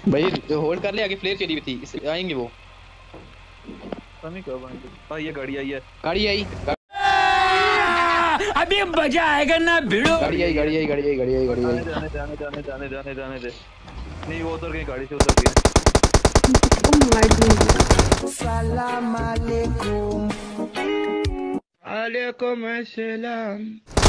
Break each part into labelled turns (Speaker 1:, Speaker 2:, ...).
Speaker 1: भाई जो होल्ड कर ले, आगे फ्लेयर चली हुई थी, आएंगे वो।
Speaker 2: पता नहीं कब आएंगे। हाँ ये गाड़ी आई है।
Speaker 1: गाड़ी आई,
Speaker 3: अभी मजा आएगा ना भिड़ो।
Speaker 1: गाड़ी आई, गाड़ी आई, गाड़ी आई, गाड़ी आई, गाड़ी आई।
Speaker 2: जाने जाने जाने जाने जाने जाने दे। नहीं वो उतर गई, गाड़ी से उतर गई।
Speaker 3: सलाम अलैकुम। अलैकुम अस्सलाम।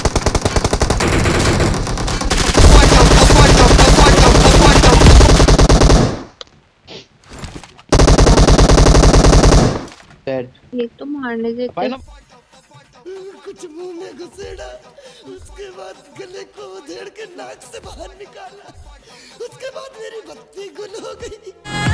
Speaker 4: एक तो मारने देते
Speaker 3: कुछ मुंह में घुसेड़ा, उसके बाद गले को उधेड़ के नाक से बाहर निकाला, उसके बाद मेरी बत्ती गुल हो गई।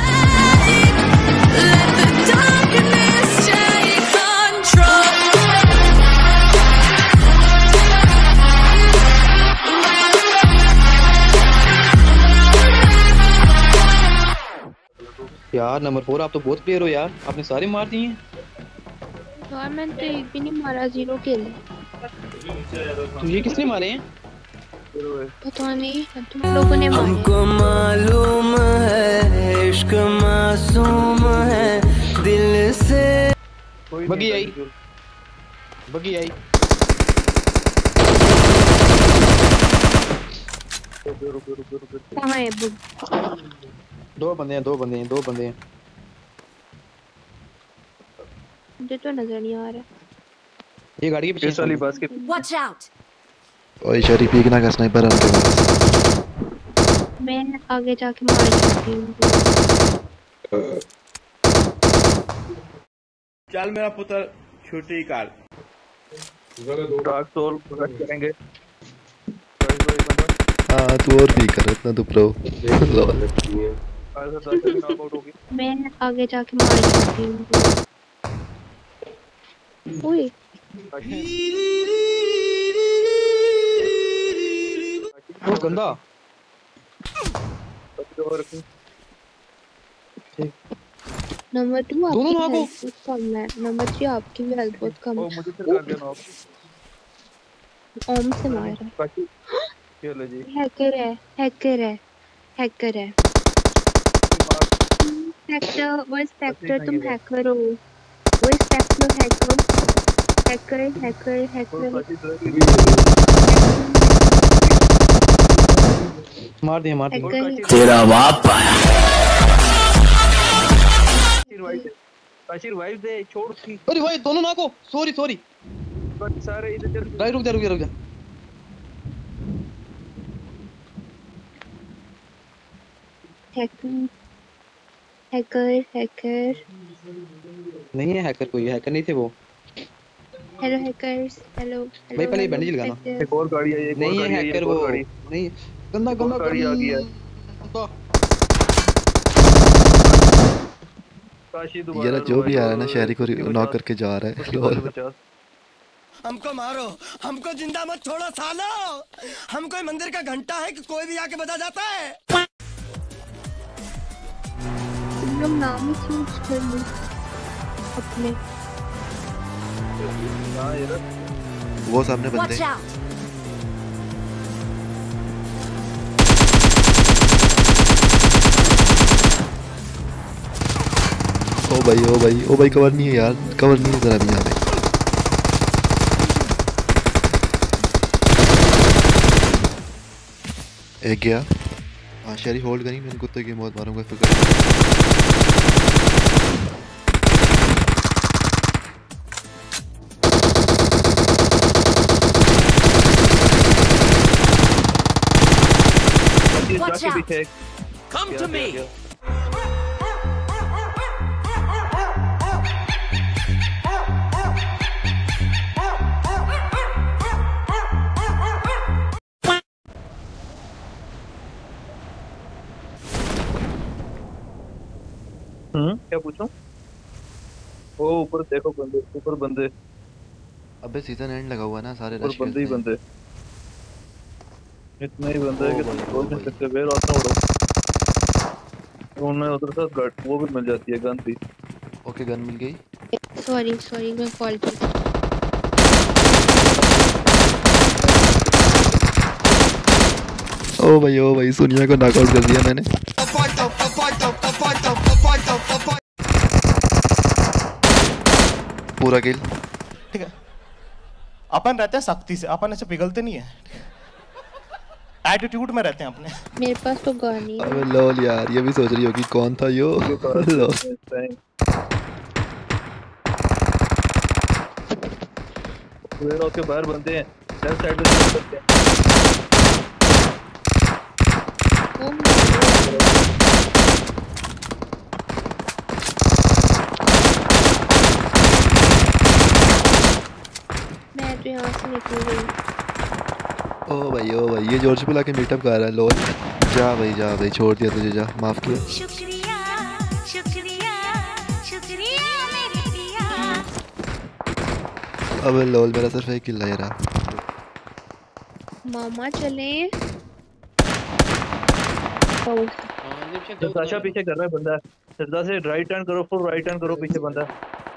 Speaker 1: यार नंबर 4 आप तो बहुत प्लेयर हो यार, आपने सारे मार दिए हैं।
Speaker 4: यार मैंने तो एक भी नहीं मारा, 0 किल।
Speaker 1: तो ये किसने मारे हैं?
Speaker 4: पता नहीं, तुम लोगों ने मारे।
Speaker 3: हमको मालूम है इश्क मासूम है दिल से।
Speaker 1: बगी आई, बगी आई।
Speaker 4: कहाँ है बुक?
Speaker 1: दो बंदे हैं, दो बंदे हैं, दो बंदे हैं।
Speaker 4: मुझे तो नजर नहीं आ रहा।
Speaker 1: ये गाड़ी के पीछे
Speaker 2: वाली बस के।
Speaker 5: Watch out!
Speaker 6: ओए शरीफ एक ना का स्नाइपर है उनके पास।
Speaker 4: मैं आगे जाके मार सकती हूँ।
Speaker 7: चल मेरा पुत्र छुट्टी कर।
Speaker 2: डार्क सोल करेंगे।
Speaker 6: हाँ तू और भी कर, इतना तो प्रो।
Speaker 4: मैं आगे जाके मार सकती हूँ। ओए
Speaker 1: वो गंदा।
Speaker 4: नंबर 2
Speaker 1: दोनों
Speaker 4: आपकी
Speaker 1: भागो।
Speaker 4: हेल्थ बहुत कम है, नंबर 3 आपकी भी हेल्थ बहुत कम है।
Speaker 2: मुझे फिर कर देना
Speaker 4: ओम से मारा।
Speaker 2: चलो जी।
Speaker 4: हैकर है, हैकर है, हैकर है। स्पेक्टर, वो स्पेक्टर तुम हैकर हो। वो Spectre hacker, hacker hacker hacker.
Speaker 1: मार दिया, मार दिया।
Speaker 3: तेरा बाप आया।
Speaker 2: रिवाइव दे, छोड़ उसकी।
Speaker 1: अरे भाई दोनों नाको, सॉरी सॉरी।
Speaker 2: सारे इधर चल।
Speaker 1: भाई रुक जा, रुक जा, रुक जा।
Speaker 4: Hacker hacker hacker.
Speaker 1: नहीं है हैकर, कोई हैकर नहीं थे वो।
Speaker 4: Hello hackers, hello.
Speaker 1: भाई पहले बैंडेज लगाना।
Speaker 2: एक और गाड़ी आई है।
Speaker 1: नहीं है हैकर वो, नहीं। गंदा गंदा
Speaker 2: गाड़ी आ गई है।
Speaker 6: ये ना जो भी आ रहा है ना शहरी को नॉक करके जा रहा है।
Speaker 3: हमको मारो, हमको जिंदा मत छोड़ो सालो। हम कोई मंदिर का घंटा है कि कोई भी आके बजा जाता है।
Speaker 4: तुम लोग नाम ही चेंज कर लो अपने।
Speaker 6: वो सामने बंदे।
Speaker 5: Watch out!
Speaker 6: ओ भाई ओ भाई ओ भाई, कवर नहीं है यार, कवर नहीं है जरा भी यहाँ पे। एक गया। हाँ शहरी होल्ड करी, मैंने कुत्ते की मौत मारूंगा फिर।
Speaker 5: Watch out!
Speaker 3: Come to me.
Speaker 2: क्या पूछूं? वो ऊपर देखो बंदे, ऊपर बंदे।
Speaker 6: अबे सीजन एंड लगा हुआ है ना, सारे रश
Speaker 2: बंदे ही
Speaker 6: खेलते हैं।
Speaker 2: बंदे। इतने ही बंदे हैं कि तुम बोल नहीं सकते। वेयर हाउस में उड़ो। उन्हें उधर से गट वो भी मिल जाती है, गन भी।
Speaker 6: ओके गन मिल गई।
Speaker 4: सॉरी सॉरी, मैं कॉल पे।
Speaker 6: ओ भाई सोनिया को नॉकआउट कर दिया मैंने। पूरा किल।
Speaker 5: ठीक है, अपन रहते हैं सख्ती से, अपन ऐसे पिघलते नहीं है, एटीट्यूड में रहते हैं अपने।
Speaker 4: मेरे पास तो गन नहीं है।
Speaker 6: अबे लॉल यार, ये भी सोच रही होगी कौन था यो। लॉल।
Speaker 2: वेयर हाउस के बाहर बंदे हैं, लेफ्ट साइड पे से करते हैं।
Speaker 4: Oh my God. मैं तो यहाँ से निकल गई।
Speaker 6: ओ भाई ये जॉर्ज पे लाके मीटअप कर रहा है लॉल। जा भाई छोड़ दिया तुझे, जा माफ किया।
Speaker 8: शुक्रिया शुक्रिया शुक्रिया मेरे पिया।
Speaker 6: अबे लॉल मेरा सिर्फ एक किल है यार।
Speaker 4: मामा चले।
Speaker 2: साशा पीछे कर रहा है बंदा, सीधा से राइट टर्न करो, फुल राइट टर्न करो, पीछे बंदा।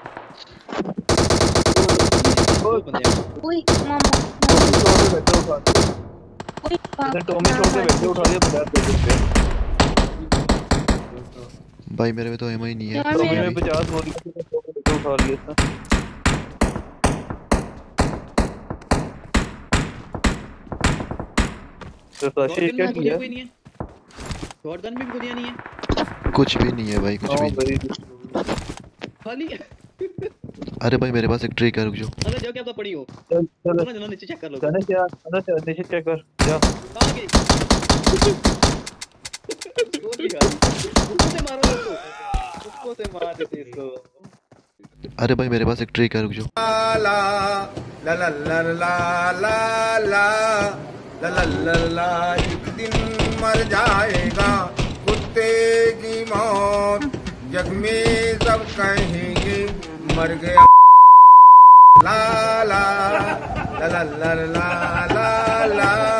Speaker 4: ओए मामा। ओए
Speaker 2: इधर टॉमी छोड़ के बैठे, उठा लिया बंदा पे।
Speaker 6: भाई मेरे में तो एमो ही नहीं है।
Speaker 4: यार
Speaker 2: टॉमी
Speaker 4: मेरा
Speaker 2: में 50 गोली उठा लिया इसने। तो साशा क्या किया?
Speaker 1: कोई नहीं है, शॉटगन में भी गोलियां नहीं है,
Speaker 6: कुछ भी नहीं है भाई, कुछ भी नहीं।
Speaker 1: खाली।
Speaker 6: अरे भाई मेरे पास एक ट्रिक है, रुक जाओ।
Speaker 1: अरे जाओ क्या तो पड़ी हो,
Speaker 2: चल
Speaker 1: चलो नीचे चेक कर लो।
Speaker 2: जाने से नीचे चेक कर जा।
Speaker 1: आगे गोल दिखा, उसको से मारो उसको, उसको से मार देते इसको।
Speaker 6: अरे भाई मेरे पास एक ट्रिक है, रुक जाओ।
Speaker 3: ला ला ला ला ला ला ला ला ला ला ला एक दिन मर जाएगा कुत्ते की मौत, जग में सब कहेंगे मर गया। ला ला ला ला ला ला ला ला